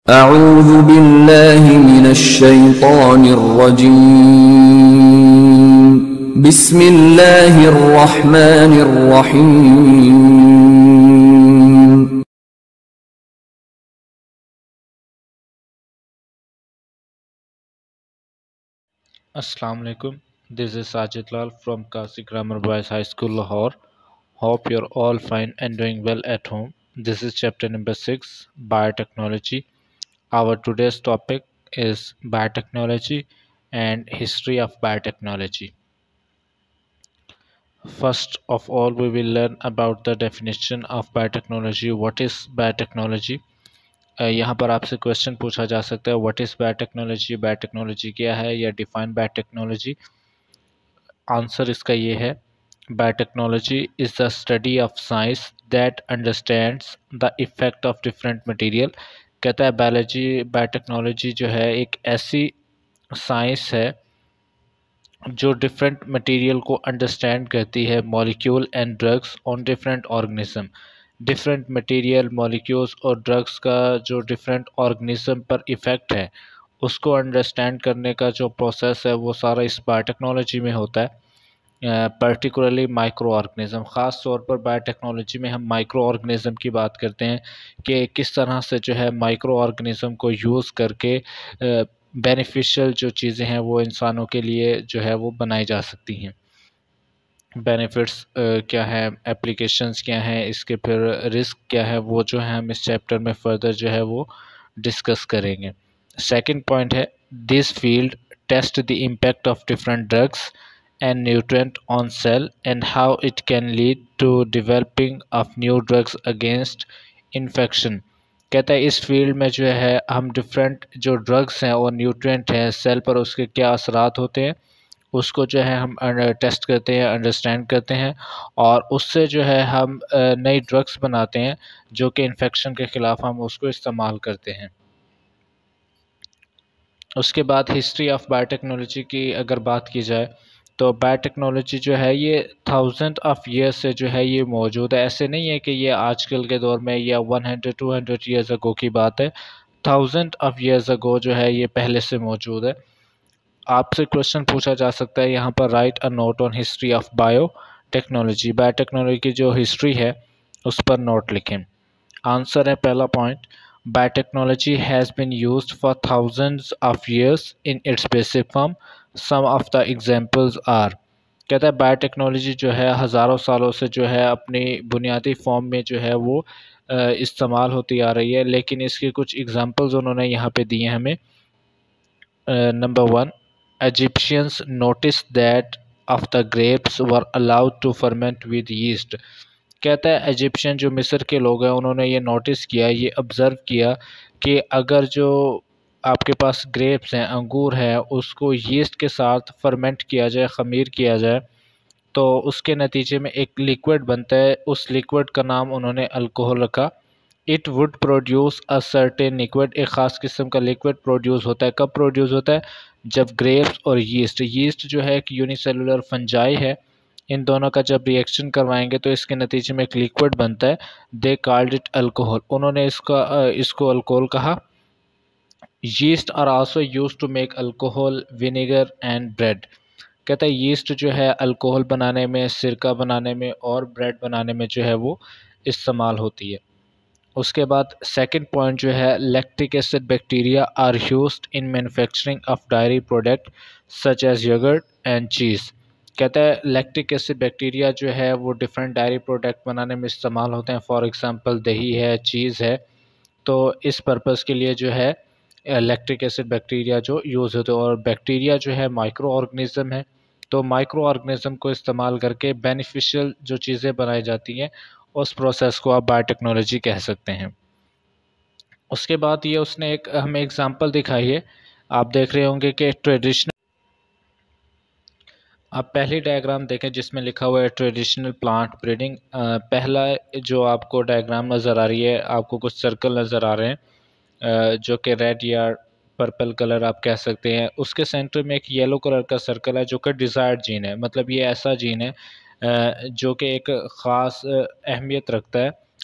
अऊज़ु बिल्लाहि मिनश्शैतानिर्रजीम। बिस्मिल्लाहिर्रहमानिर्रहीम। Assalamu alaikum. This is Sajid Lal from Kasi Grammar Boys High School, Lahore. Hope you're all fine and doing well at home. This is chapter number 6, Biotechnology. Our today's topic is biotechnology and history of biotechnology. First of all, we will learn about the definition of biotechnology. What is biotechnology? यहाँ पर आपसे question पूछा जा सकता है, what is biotechnology, biotechnology क्या है, या डिफाइन बायोटेक्नोलॉजी। आंसर इसका ये है, biotechnology is the study of science that understands the effect of different material. कहता है बायोटेक्नोलॉजी जो है एक ऐसी साइंस है जो डिफरेंट मटेरियल को अंडरस्टैंड करती है, molecule and drugs on different organism. Different material, molecules और ड्रग्स का जो डिफरेंट ऑर्गेनिज्म पर इफ़ेक्ट है उसको अंडरस्टैंड करने का जो प्रोसेस है वो सारा इस बायोटेक्नोलॉजी में होता है। पर्टिकुलरली माइक्रो ऑर्गेनिज़म, ख़ास तौर पर बायोटेक्नोलॉजी में हम माइक्रो ऑर्गेनिज़म की बात करते हैं कि किस तरह से जो है माइक्रो ऑर्गेनिज़म को यूज़ करके बेनिफिशियल जो चीज़ें हैं वो इंसानों के लिए जो है वो बनाई जा सकती हैं। बेनिफिट्स क्या है, एप्लीकेशंस क्या हैं, इसके फिर रिस्क क्या है, वो जो है हम इस चैप्टर में फर्दर जो है वो डिस्कस करेंगे। सेकंड पॉइंट है, this field test the impact of different drugs and nutrient on cell and how it can lead to developing of new drugs against infection। कहता है इस फील्ड में जो है हम डिफरेंट जो ड्रग्स हैं और न्यूट्रिएंट हैं सेल पर उसके क्या असरात होते हैं उसको जो है हम टेस्ट करते हैं, अंडरस्टैंड करते हैं और उससे जो है हम नई ड्रग्स बनाते हैं जो कि इन्फेक्शन के ख़िलाफ़ हम उसको इस्तेमाल करते हैं। उसके बाद हिस्ट्री ऑफ बायोटेक्नोलॉजी की अगर बात की जाए तो बायोटेक्नोलॉजी जो है ये थाउजेंड ऑफ ईयर्स से जो है ये मौजूद है। ऐसे नहीं है कि ये आजकल के दौर में या 100-200 ईयर्स अगो की बात है, थाउजेंड ऑफ ईयर्स अगो जो है ये पहले से मौजूद है। आपसे क्वेश्चन पूछा जा सकता है यहाँ पर, write a note on history of biotechnology. Biotechnology की जो हिस्ट्री है उस पर नोट लिखें। आंसर है पहला point, biotechnology has been used for thousands of years in its basic form. Some of the examples are, कहता है बायोटेक्नोलॉजी जो है हज़ारों सालों से जो है अपनी बुनियादी फॉर्म में जो है वो इस्तेमाल होती आ रही है, लेकिन इसके कुछ एग्जांपल्स उन्होंने यहाँ पे दिए हमें। Number 1, Egyptians noticed that of the grapes were allowed to ferment with yeast। कहता है इजिप्शियन जो मिस्र के लोग हैं उन्होंने ये नोटिस किया, ये ऑब्ज़र्व किया कि अगर जो आपके पास ग्रेप्स हैं, अंगूर है, उसको यीस्ट के साथ फर्मेंट किया जाए, ख़मीर किया जाए तो उसके नतीजे में एक लिक्विड बनता है। उस लिक्विड का नाम उन्होंने अल्कोहल रखा। It would produce a certain liquid, एक ख़ास किस्म का लिक्विड प्रोड्यूस होता है। कब प्रोड्यूस होता है? जब ग्रेप्स और यीस्ट जो है एक यूनिसेलुलर फंजाई है, इन दोनों का जब रिएक्शन करवाएंगे तो इसके नतीजे में एक लिक्विड बनता है। दे कॉल्ड इट अल्कोहल, उन्होंने इसको अल्कोहल कहा। Yeast are also used to make alcohol, vinegar and bread. कहता है यीस्ट जो है अल्कोहल बनाने में, सिरका बनाने में और ब्रेड बनाने में जो है वो इस्तेमाल होती है। उसके बाद सेकंड पॉइंट जो है, lactic acid bacteria are used in manufacturing of dairy product such as yoghurt and cheese. कहता है लैक्टिक एसिड बैक्टीरिया जो है वो डिफरेंट डायरी प्रोडक्ट बनाने में इस्तेमाल होते हैं। फॉर एग्जांपल दही है, चीज़ है, तो इस पर्पज़ के लिए जो है लैक्टिक एसिड बैक्टीरिया जो यूज़ होते हैं। और बैक्टीरिया जो है माइक्रो ऑर्गेनिज़म है, तो माइक्रो ऑर्गेनिज़म को इस्तेमाल करके बेनिफिशियल जो चीज़ें बनाई जाती हैं उस प्रोसेस को आप बायोटेक्नोलॉजी कह सकते हैं। उसके बाद ये उसने एक हमें एग्जांपल दिखाई है, आप देख रहे होंगे कि ट्रेडिशनल, आप पहली डायग्राम देखें जिसमें लिखा हुआ है ट्रेडिशनल प्लांट ब्रीडिंग। पहला जो आपको डायग्राम नज़र आ रही है, आपको कुछ सर्कल नज़र आ रहे हैं जो कि रेड या पर्पल कलर आप कह सकते हैं। उसके सेंटर में एक येलो कलर का सर्कल है जो कि डिज़ायर्ड जीन है, मतलब ये ऐसा जीन है जो कि एक ख़ास अहमियत रखता है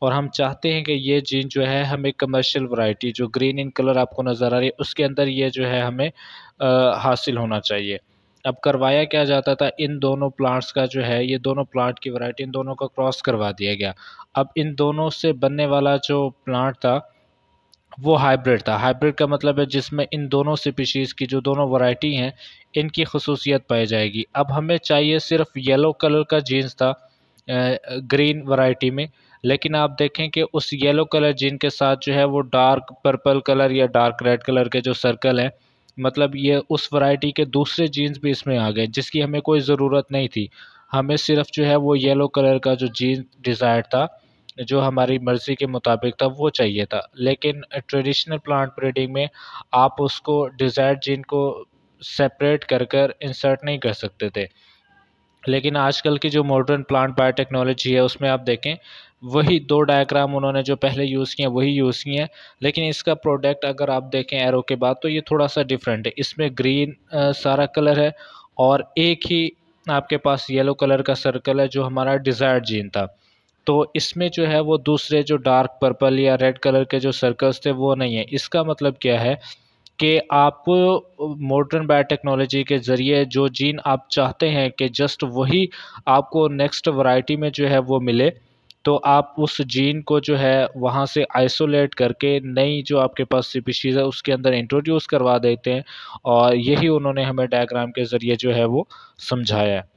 और हम चाहते हैं कि ये जीन जो है हमें कमर्शियल वैरायटी जो ग्रीन इन कलर आपको नज़र आ रही है उसके अंदर ये जो है हमें हासिल होना चाहिए। अब करवाया क्या जाता था, इन दोनों प्लांट्स का जो है, ये दोनों प्लांट की वैरायटी इन दोनों का क्रॉस करवा दिया गया। अब इन दोनों से बनने वाला जो प्लांट था वो हाइब्रिड था। हाइब्रिड का मतलब है जिसमें इन दोनों स्पीशीज़ की जो दोनों वैरायटी हैं इनकी खसूसियत पाई जाएगी। अब हमें चाहिए सिर्फ येलो कलर का जीन्स था ग्रीन वैरायटी में, लेकिन आप देखें कि उस येलो कलर जीन के साथ जो है वो डार्क पर्पल कलर या डार्क रेड कलर के जो सर्कल है, मतलब ये उस वैरायटी के दूसरे जीन्स भी इसमें आ गए जिसकी हमें कोई ज़रूरत नहीं थी। हमें सिर्फ जो है वो येलो कलर का जो जीन डिज़ायर था, जो हमारी मर्ज़ी के मुताबिक था वो चाहिए था। लेकिन ट्रेडिशनल प्लांट ब्रीडिंग में आप उसको डिज़ायर्ड जीन को सेपरेट कर कर इंसर्ट नहीं कर सकते थे। लेकिन आजकल की जो मॉडर्न प्लांट बायोटेक्नोलॉजी है उसमें आप देखें वही 2 डायग्राम उन्होंने जो पहले यूज़ किए हैं वही यूज़ किए हैं, लेकिन इसका प्रोडक्ट अगर आप देखें एरो के बाद तो ये थोड़ा-सा डिफरेंट है। इसमें ग्रीन सारा कलर है और एक ही आपके पास येलो कलर का सर्कल है जो हमारा डिज़ायर्ड जीन था। तो इसमें जो है वो दूसरे जो डार्क पर्पल या रेड कलर के जो सर्कल्स थे वो नहीं है। इसका मतलब क्या है कि आप मॉडर्न बायोटेक्नोलॉजी के ज़रिए जो जीन आप चाहते हैं कि जस्ट वही आपको नेक्स्ट वैरायटी में जो है वो मिले, तो आप उस जीन को जो है वहाँ से आइसोलेट करके नई जो आपके पास स्पीशीज़ है उसके अंदर इंट्रोड्यूस करवा देते हैं, और यही उन्होंने हमें डायग्राम के ज़रिए जो है वो समझाया है।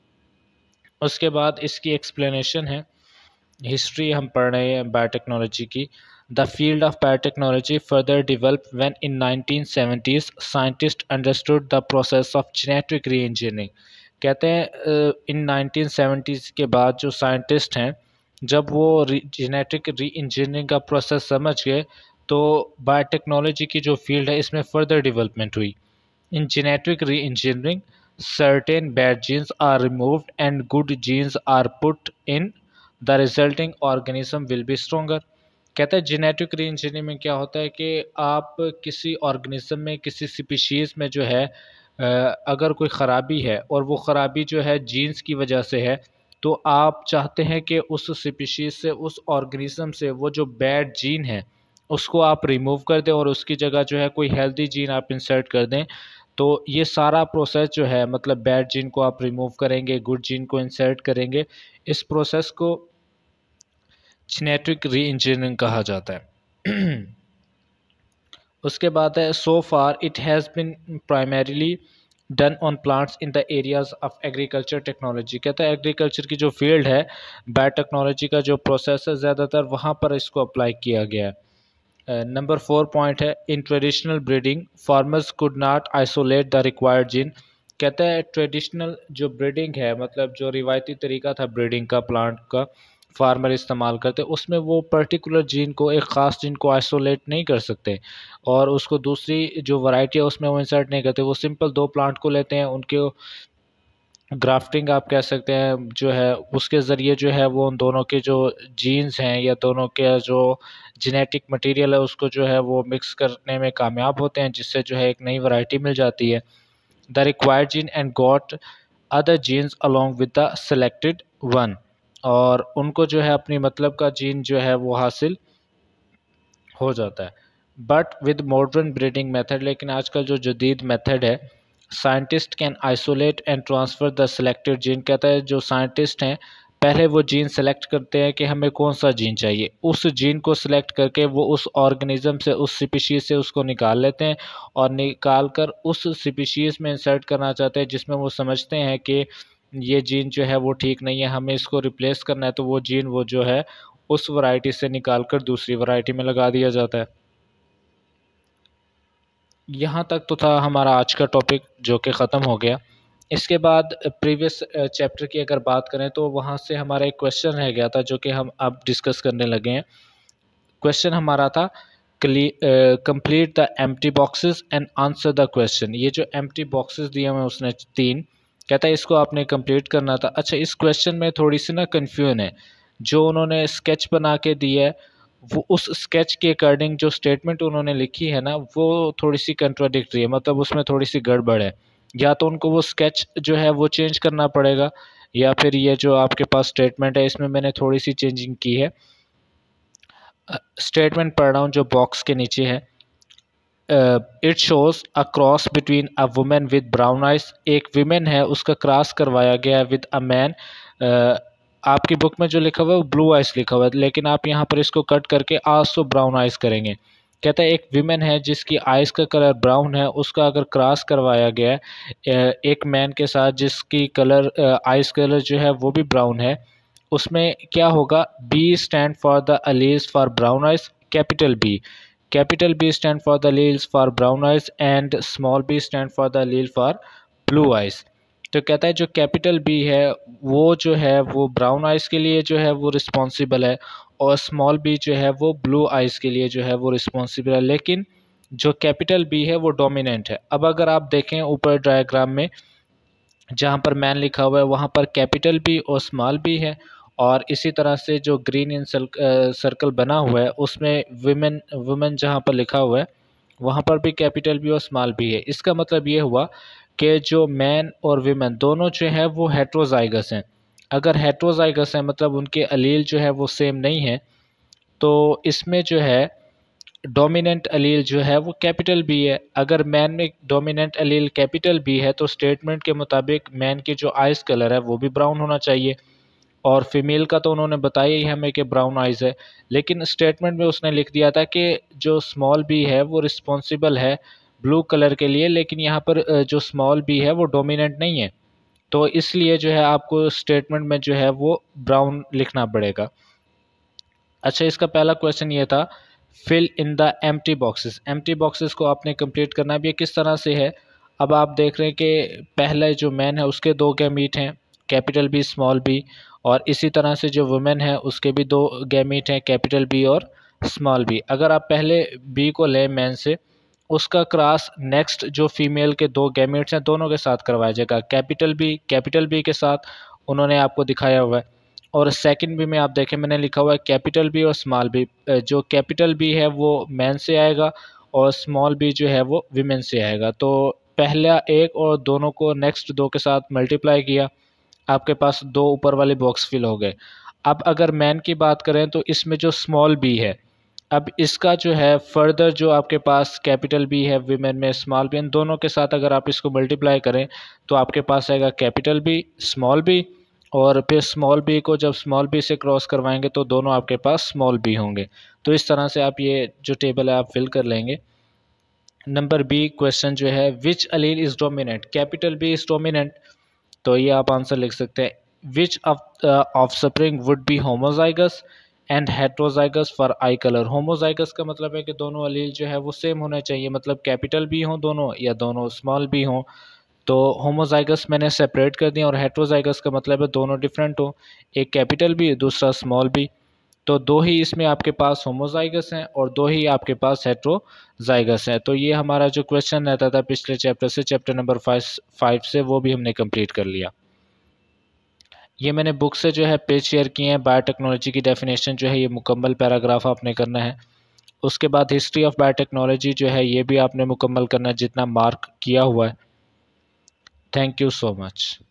उसके बाद इसकी एक्सप्लेनेशन है, हिस्ट्री हम पढ़ रहे हैं बायोटेक्नोलॉजी की। The field of biotechnology further develop when in 1970s scientist understood the process of genetic re engineering. कहते हैं इन 1970s के बाद जो साइंटिस्ट हैं जब वो जेनेटिक री इंजीनियरिंग का प्रोसेस समझ गए तो बायोटेक्नोलॉजी की जो फील्ड है इसमें फर्दर डेवलपमेंट हुई। In genetic re-engineering, certain bad genes are removed and good genes are put in. The resulting organism will be stronger. कहता है जेनेटिक री इंजीनियरिंग में क्या होता है कि आप किसी ऑर्गेनिज्म में किसी स्पीशीज़ में जो है अगर कोई ख़राबी है और वो ख़राबी जो है जीन्स की वजह से है, तो आप चाहते हैं कि उस स्पीशीज़ से उस ऑर्गेनिज्म से वो जो बैड जीन है उसको आप रिमूव कर दें और उसकी जगह जो है कोई हेल्दी जीन आप इंसर्ट कर दें। तो ये सारा प्रोसेस जो है, मतलब बैड जीन को आप रिमूव करेंगे, गुड जीन को इंसर्ट करेंगे, इस प्रोसेस को जेनेटिक री इंजीनियरिंग कहा जाता है। उसके बाद है so far it has been primarily done on plants in the areas of agriculture technology. कहता है एग्रीकल्चर की जो फील्ड है, बायोटेक्नोलॉजी का जो प्रोसेस है, ज़्यादातर वहाँ पर इसको अप्लाई किया गया है। नंबर 4 पॉइंट है, in traditional breeding farmers could not isolate the required gene. कहता है ट्रेडिशनल जो ब्रीडिंग है, मतलब जो रिवायती तरीका था ब्रीडिंग का प्लांट का फार्मर इस्तेमाल करते, उसमें वो पर्टिकुलर जीन को, एक ख़ास जीन को आइसोलेट नहीं कर सकते और उसको दूसरी जो वैरायटी है उसमें वो इंसर्ट नहीं करते। वो सिंपल 2 प्लांट को लेते हैं, उनके ग्राफ्टिंग आप कह सकते हैं जो है, उसके ज़रिए जो है वो उन दोनों के जो जीन्स हैं या दोनों के जो जेनेटिक मटेरियल है उसको जो है वो मिक्स करने में कामयाब होते हैं, जिससे जो है एक नई वैरायटी मिल जाती है। The required gene and got other genes along with the selected one, और उनको जो है अपनी मतलब का जीन जो है वो हासिल हो जाता है। But with modern breeding method, लेकिन आजकल जो जदीद मेथड है, scientist can isolate and transfer the selected gene. कहता है जो साइंटिस्ट हैं पहले वो जीन सेलेक्ट करते हैं कि हमें कौन सा जीन चाहिए, उस जीन को सिलेक्ट करके वो उस ऑर्गेनिज्म से, उस स्पीशीज़ से उसको निकाल लेते हैं और निकाल कर उस स्पीशीज़ में इंसर्ट करना चाहते हैं जिसमें वो समझते हैं कि ये जीन जो है वो ठीक नहीं है, हमें इसको रिप्लेस करना है, तो वो जीन वो जो है उस वैरायटी से निकाल कर दूसरी वैरायटी में लगा दिया जाता है। यहाँ तक तो था हमारा आज का टॉपिक जो कि ख़त्म हो गया। इसके बाद प्रीवियस चैप्टर की अगर बात करें तो वहाँ से हमारा एक क्वेश्चन रह गया था जो कि हम अब डिस्कस करने लगे हैं। क्वेश्चन हमारा था complete the empty boxes and answer the question. ये जो एम्प्टी बॉक्सेस दिए हुए उसने 3, कहता है इसको आपने कंप्लीट करना था। अच्छा, इस क्वेश्चन में थोड़ी सी ना कन्फ्यूजन है। जो उन्होंने स्केच बना के दिया है वो उस स्केच के अकॉर्डिंग जो स्टेटमेंट उन्होंने लिखी है ना वो थोड़ी सी कंट्राडिक्टरी है, मतलब उसमें थोड़ी सी गड़बड़ है। या तो उनको वो स्केच जो है वो चेंज करना पड़ेगा, या फिर ये जो आपके पास स्टेटमेंट है इसमें मैंने थोड़ी सी चेंजिंग की है। स्टेटमेंट पढ़ रहा हूँ जो बॉक्स के नीचे है। It shows a cross between a women with brown eyes. एक विमेन है, उसका क्रॉस करवाया गया है विद अ मैन। आपकी बुक में जो लिखा हुआ है वो ब्लू आइज लिखा हुआ है, लेकिन आप यहाँ पर इसको कट करके आल्सो ब्राउन आइज करेंगे। कहता है एक विमेन है जिसकी आइज का कलर ब्राउन है, उसका अगर क्रॉस करवाया गया है एक मैन के साथ जिसकी कलर आइज कलर जो है वो भी ब्राउन है, उसमें क्या होगा? B stand for the alleles for brown eyes, capital B. Capital B stand for the alleles for brown eyes and small b stand for the allele for blue eyes. तो कहता है जो कैपिटल बी है वो जो है वो brown eyes के लिए जो है वो रिस्पॉन्सिबल है, और स्मॉल बी जो है वो ब्लू आइज के लिए जो है वो रिस्पॉन्सिबल है, लेकिन जो कैपिटल बी है वो डोमिनेंट है। अब अगर आप देखें ऊपर डायग्राम में जहाँ पर मैन लिखा हुआ है वहाँ पर कैपिटल बी और स्मॉल बी है, और इसी तरह से जो ग्रीन इन सर्कल बना हुआ है उसमें वुमेन जहाँ पर लिखा हुआ है वहाँ पर भी कैपिटल बी और स्मॉल बी है। इसका मतलब ये हुआ कि जो मैन और वीमेन दोनों जो है वो हेट्रोजाइगस हैं। अगर हेट्रोजाइगस हैं मतलब उनके अलील जो है वो सेम नहीं है, तो इसमें जो है डोमिनेंट अलील जो है वो कैपिटल बी है। अगर मैन में डोमिनेंट अलील कैपिटल बी है तो स्टेटमेंट के मुताबिक मैन की जो आइज कलर है वो भी ब्राउन होना चाहिए, और फीमेल का तो उन्होंने बताया ही हमें कि ब्राउन आइज है, लेकिन स्टेटमेंट में उसने लिख दिया था कि जो स्मॉल बी है वो रिस्पॉन्सिबल है ब्लू कलर के लिए, लेकिन यहाँ पर जो स्मॉल बी है वो डोमिनेंट नहीं है, तो इसलिए जो है आपको स्टेटमेंट में जो है वो ब्राउन लिखना पड़ेगा। अच्छा, इसका पहला क्वेश्चन ये था fill in the empty boxes. Empty boxes को आपने कंप्लीट करना है। अब ये किस तरह से है? अब आप देख रहे हैं कि पहले जो मैन है उसके दो गैमीट हैं, कैपिटल बी स्मॉल बी, और इसी तरह से जो वुमेन है उसके भी दो गैमीट हैं, कैपिटल बी और स्मॉल बी। अगर आप पहले बी को लें मैन से, उसका क्रॉस नेक्स्ट जो फीमेल के दो गैमीट्स हैं दोनों के साथ करवाया जाएगा। कैपिटल बी के साथ उन्होंने आपको दिखाया हुआ है, और सेकंड बी में आप देखें मैंने लिखा हुआ है कैपिटल बी और स्मॉल बी। जो कैपिटल बी है वो मैन से आएगा और स्मॉल बी जो है वो विमेन से आएगा। तो पहला एक और दोनों को नेक्स्ट दो के साथ मल्टीप्लाई किया, आपके पास दो ऊपर वाले बॉक्स फिल हो गए। अब अगर मैन की बात करें तो इसमें जो स्मॉल बी है, अब इसका जो है फर्दर जो आपके पास कैपिटल बी है विमेन में स्मॉल बी, इन दोनों के साथ अगर आप इसको मल्टीप्लाई करें तो आपके पास आएगा कैपिटल बी स्मॉल बी, और फिर स्मॉल बी को जब स्मॉल बी से क्रॉस करवाएंगे तो दोनों आपके पास स्मॉल बी होंगे। तो इस तरह से आप ये जो टेबल है आप फिल कर लेंगे। नंबर बी क्वेश्चन जो है which allele is dominant, capital B is dominant, तो ये आप आंसर लिख सकते हैं। Which offspring would be homozygous and heterozygous for eye colour. Homozygous का मतलब है कि दोनों अलील जो है वो सेम होने चाहिए, मतलब कैपिटल बी हों दोनों या दोनों स्मॉल बी हों। तो होमोजाइगस मैंने सेपरेट कर दिया, और हेट्रोजाइगस का मतलब है दोनों डिफरेंट हो, एक कैपिटल बी दूसरा स्मॉल बी। तो दो ही इसमें आपके पास होमोजाइगस हैं और दो ही आपके पास हेट्रोजाइगस हैं। तो ये हमारा जो क्वेश्चन रहता था पिछले चैप्टर से, चैप्टर नंबर 5 से, वो भी हमने कंप्लीट कर लिया। ये मैंने बुक से जो है पेज शेयर किए हैं। बायोटेक्नोलॉजी की डेफिनेशन जो है ये मुकम्मल पैराग्राफ आपने करना है। उसके बाद हिस्ट्री ऑफ बायोटेक्नोलॉजी जो है ये भी आपने मुकम्मल करना है जितना मार्क किया हुआ है। Thank you so much.